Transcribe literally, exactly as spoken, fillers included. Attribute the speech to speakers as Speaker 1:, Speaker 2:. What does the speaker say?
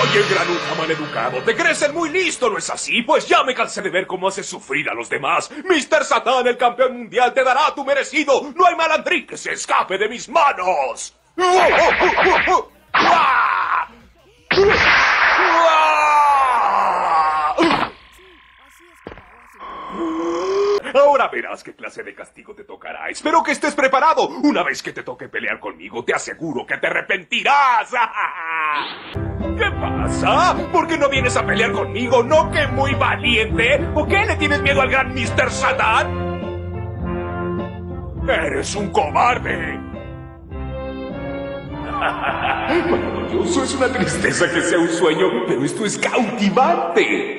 Speaker 1: Oye, granuja maleducado, te crees el muy listo, ¿no es así? Pues ya me cansé de ver cómo haces sufrir a los demás. mister Satán, el campeón mundial, te dará tu merecido. No hay malandrín que se escape de mis manos. Ahora verás qué clase de castigo te tocará. Espero que estés preparado. Una vez que te toque pelear conmigo, te aseguro que te arrepentirás. ¿Qué pasa? ¿Por qué no vienes a pelear conmigo? ¿No que muy valiente? ¿O qué? ¿Le tienes miedo al gran mister Satán? ¡Eres un cobarde! Maravilloso, es una tristeza que sea un sueño, pero esto es cautivante.